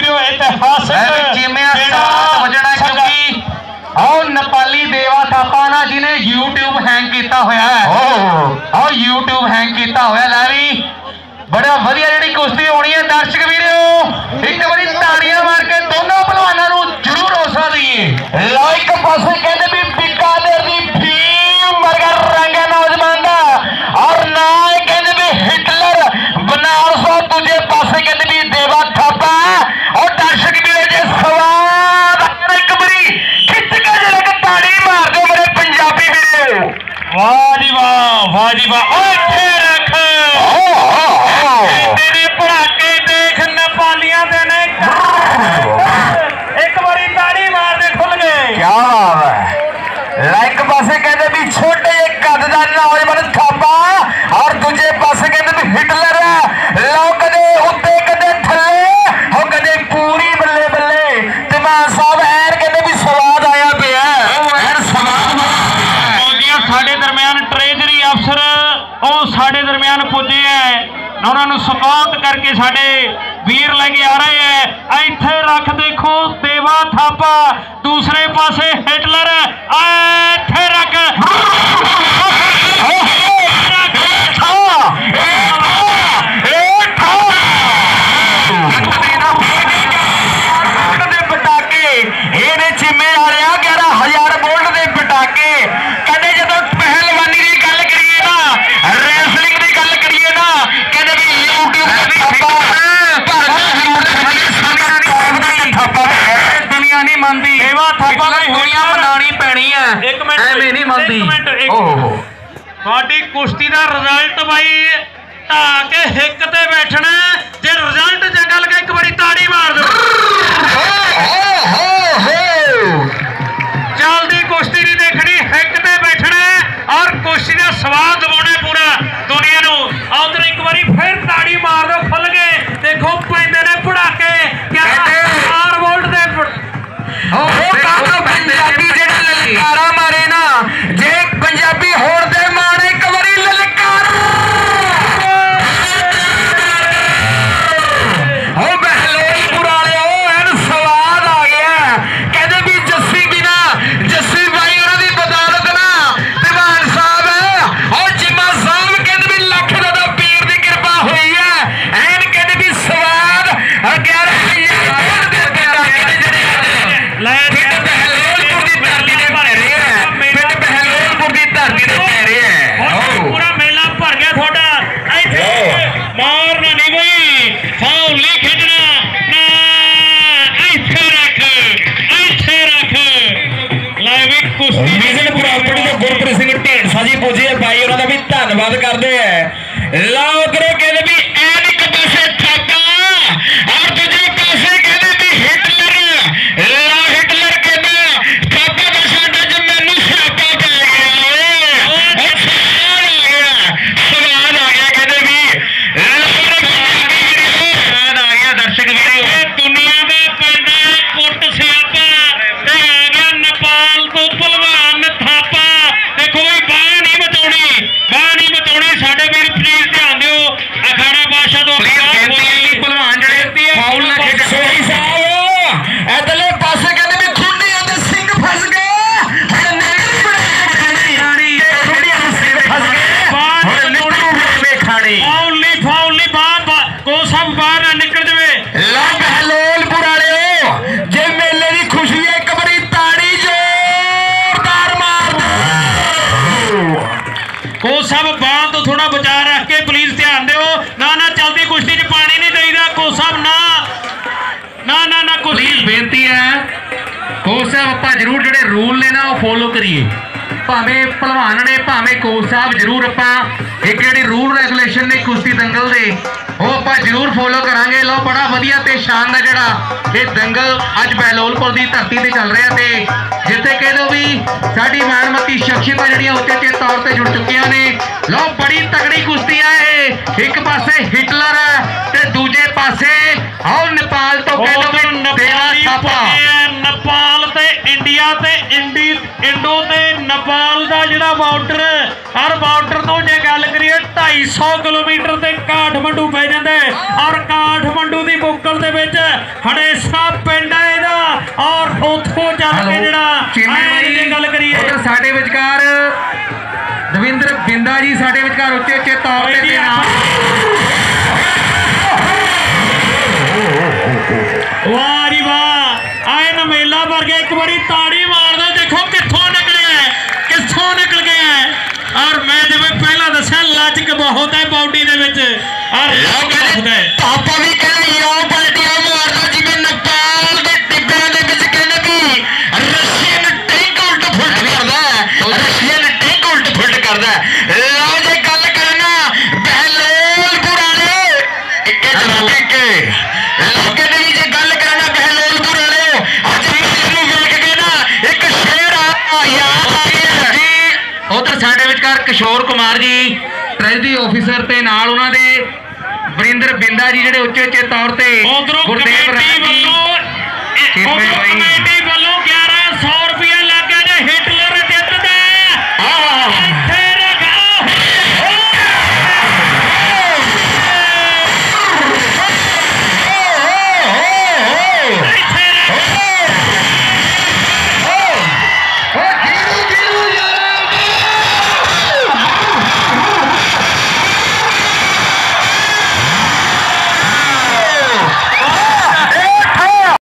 Video ऐतिहासिक नेपाली देवा थापा ना जिन्हें यूट्यूब हैंग किया हुआ है और यूट्यूब हैंग किया हुआ लै बड़ा वधिया जी कुश्ती होनी है। दर्शक वीडियो एक बार ताड़ियां मार के दोनों पहलवानों को जरूर हौसला दईए। लो एक पासे कहते भी बीकानेर दी भीम वर्गा रंग है नौजवान का और ना कहते भी हिटलर बनारस और दूजे पासे कहते भी देवा थापा और दर्शक वीडियो जे सवाल एक बारी खिच के जरा ताड़ी मार दो मेरे पंजाबी वीडियो। वाह जी वाह, वाह जी वाह। तेरे पड़ाके देख नेपालियां दे ने एक बारी ताड़ी मार दे खुल गए। क्या बात है। लाइक पासे कहते भी छोटे एक कददार नौजवान थापा और दूजे पासे कहते भी हिटलर लो कदे उत्ते कदे थले हो कदे पूरी बल्ले बल्ले ते मान साहब ऐन कहते भी स्वाद आया पिया ऐन स्वाद मौजियां साडे दरमियान ट्रेजरी अफसर ਉਹ ਸਾਡੇ दरमियान पुजे है उन्होंने स्काउट करके साडे वीर लेके आ रहे हैं। इत्थे रख देखो देवा थापा दूसरे पासे हिटलर इत्थे रख पटाके ये चिमे आ रहा 11,000 वोल्ट के पटाके कहते जो पहलवानी की गल करिए ना रैसलिंग की गल करिए ना कहते भी दुनिया नहीं मानती दुनिया मनानी पैनी है एवें नहीं मानती। कुश्ती का रिजल्ट भाई ढा के हिक ते बैठना जे रिजल्ट चंगा लगे एक बारी ताड़ी मार दो। चलती कुश्ती नहीं देखनी हिक ते बैठना और कुश्ती का स्वाद दबाना पूरा दुनिया को। उधर एक बारी फिर ताड़ी मार दो खुल गए देखो पैंदे ने पड़ाके 11,000 वोल्ट दे पंजाबी जेड़ा ललकारा मारे ना जे पंजाबी होर दे मारे एक बारी ललकार हो बहलोलपुर वाले एन स्वाद आ गया कहते भी जस्सी बिना जस्सी भाई उन्होंने बदौलत ना दीवान साहब और जिम्मा साहब कहते भी लख दादा पीर की कृपा हुई है एन कहते भी स्वाद 11,000 पूरा मेला भर गया थोड़ा मारना नहीं कोई फाउल नहीं खेडना ना ऐसे रख लाइव कुश्ती विजन प्रॉपर्टी के गुरप्रीत सिंह ढेंडसा जी पुजे भाई उन्होंने भी धन्यवाद करते हैं। लाओ करो कहते भी एन एक पासे थापा और दूजे पासे कहते भी हिटलर ला हिटलर कहते थापा का साडा ज मैनू सियापा पै गया स्वाद आ गया कहते भी स्वाद आ गया। दर्शक दुनिया का पैदा कुट सियापा आ गया नेपाल तो पहलवान थापा देखो भाई बाह नहीं बचानी साडे वीर प्लीज ध्यान दो अखाड़ा बादशाह तो पहलवान जड़े फाउल ना खेड सोही साहब इधरले पासे कहते भी खुंडी आंदे सिंह फस गए फाउल नहीं को सब बाहर ना निकल जावे। लग हलोलपुर वाले जे मेले की खुशी है एक बारी ताड़ी जोरदार मार को सब बाहर तो थोड़ा बचा रख के प्लीज ध्यान दो ना चलती कुश्ती च पानी नहीं चाहिए को सब ना प्लीज बेनती है कोच साहब आप जरूर जो रूल ने ना फॉलो करिए भावें भलवान ने भावें कोच साहब जरूर आप एक जी रूल रेगूलेशन ने कुश्ती दंगल के वो आप जरूर फॉलो करांगे। लो बड़ा वधिया ते शानदार जड़ा ये दंगल अज बहलोलपुर की धरती से चल रहा है जिथे कह दो भी साड़ी मानमती शख्सियत जड़ियां उचे तौर पर जुड़ चुकी ने। लो बड़ी तगड़ी कुश्ती है एक पासे हिटलर है ते दूजे पासे और नेपाल तो कह दो नेपाल ते इंडिया ते इंडो ते नेपाल का जोड़ा बॉर्डर हर बॉर्डर तो जे गल करिए 250 किलोमीटर से काठमांडू पै ਜਾਂਦੇ ਔਰ ਕਾਠਮੰਡੂ ਦੀ ਬੁੱਕਲ ਦੇ ਵਿੱਚ ਹੜੇਸਾ ਪਿੰਡ ਹੈ ਇਹਦਾ ਔਰ ਉੱਥੋਂ ਚੱਲ ਕੇ ਜਿਹੜਾ ਗੱਲ ਕਰੀਏ ਸਾਡੇ ਵਿਚਕਾਰ ਦਵਿੰਦਰ ਬਿੰਦਾ ਜੀ ਸਾਡੇ ਵਿਚਕਾਰ ਉੱਚੇ ਤੌਰ ਤੇ ਵਾਹ ਜੀ ਵਾਹ ਆਏ ਨਮੇਲਾ ਵਰਗੇ ਇੱਕ ਵਾਰੀ ਤਾੜੀ ਮਾਰ ਦੋ ਦੇਖੋ ਕਿੱਥੋਂ ਨਿਕਲ ਗਿਆ ਔਰ ਮੈਂ ਜਿਵੇਂ ਪਹਿਲਾਂ ਦੱਸਿਆ ਲਚਕ ਬਹੁਤ ਹੈ ਬਾਡੀ ਦੇ ਵਿੱਚ ਪਾਪਾ ਵੀ ਕਹਿੰਦਾ ਯੋ ਪਲਟੀਆਂ ਮਾਰਦਾ ਜਿਵੇਂ ਨੇਪਾਲ ਦੇ ਟਿੱਬਿਆਂ ਦੇ ਵਿੱਚ ਕਹਿੰਦੇ ਵੀ ਰਸ਼ੀਅਨ ਟੈਂਕ ਉਲਟ ਫੁਲਟ ਕਰਦਾ ਲਓ ਜੇ ਗੱਲ ਕਰਨਾ ਬਹਿਲੋਲਪੁਰ ਵਾਲੇ ਇੱਕ ਜਨਾਬੀ ਕੇ ਲੋਕੇ ਦੇ ਵੀ ਜੇ ਗੱਲ ਕਰਨਾ ਬਹਿਲੋਲਪੁਰ ਵਾਲੇ ਅੱਜ ਨੂੰ ਵੇਖ ਕੇ ਨਾ ਇੱਕ ਸ਼ੇਰ ਯਾਦ ਆ ਗਿਆ ਜੀ ਉਧਰ ਸਾਡੇ ਵਿਚਕਾਰ ਕਿਸ਼ੋਰ ਕੁਮਾਰ ਜੀ ਟ੍ਰੈਜਰੀ ਆਫੀਸਰ ਤੇ ਨਾਲ ਉਹਨਾਂ ਦੇ ਵਰਿੰਦਰ ਬਿੰਦਾ ਜੀ ਜਿਹੜੇ ਉੱਚੇ ਤੌਰ ਤੇ ਉਧਰੋਂ ਕਮੇਟੀ ਵੱਲੋਂ